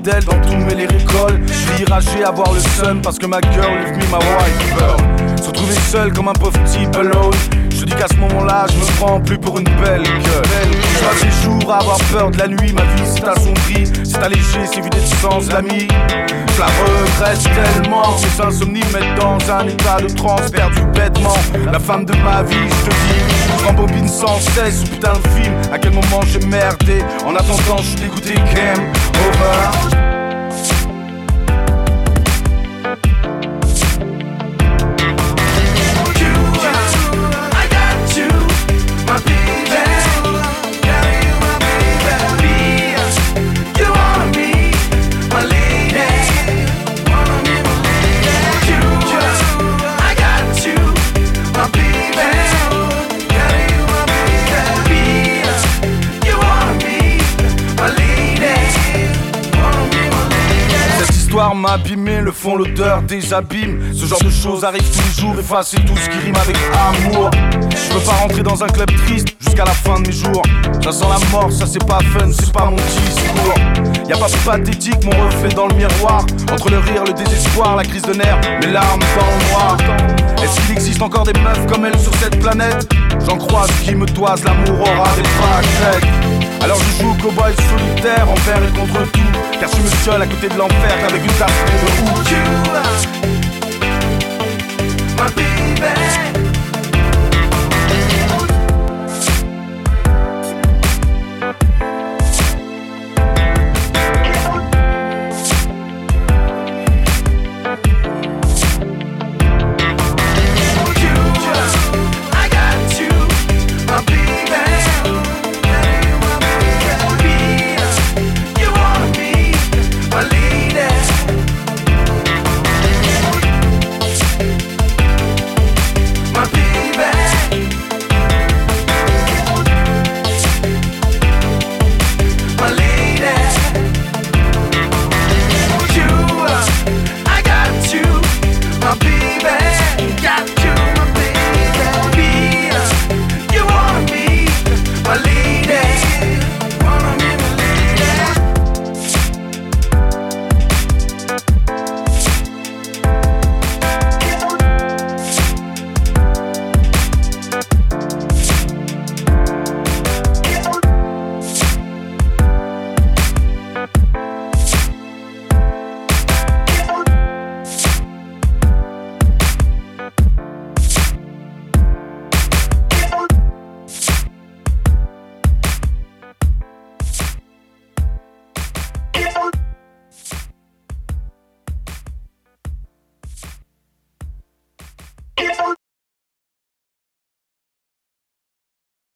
d'elle dans tous mes récoltes. Je suis irragé à voir le sun parce que ma girl leave me my white girl. Se retrouver seul comme un pauvre type alone. Je dis qu'à ce moment-là je me prends plus pour une belle gueule. Je passe les jours à avoir peur de la nuit. Ma vie s'est assombrie, c'est allégé, c'est vidé de sens l'ami. Je la regrette tellement, ces insomnies me mettent dans un état de transe perdu bêtement. La femme de ma vie, je te dis, je rembobine sans cesse ce putain de film. À quel moment j'ai merdé, en attendant je suis dégoûté, game over. L'histoire m'a abîmé, le fond, l'odeur des abîmes. Ce genre de choses arrive tous les jours, effacer tout ce qui rime avec amour. Je veux pas rentrer dans un club triste jusqu'à la fin de mes jours. Ça sent la mort, ça c'est pas fun, c'est pas mon discours. Y'a pas plus pathétique, mon reflet dans le miroir. Entre le rire, le désespoir, la crise de nerfs, mes larmes dans le noir. Est-ce qu'il existe encore des meufs comme elle sur cette planète? J'en croise qui me toisent, l'amour aura des pâquerettes. Alors je joue cow-boy solitaire envers et contre tout, car je suis seul à côté de l'enfer avec une tasse de houx.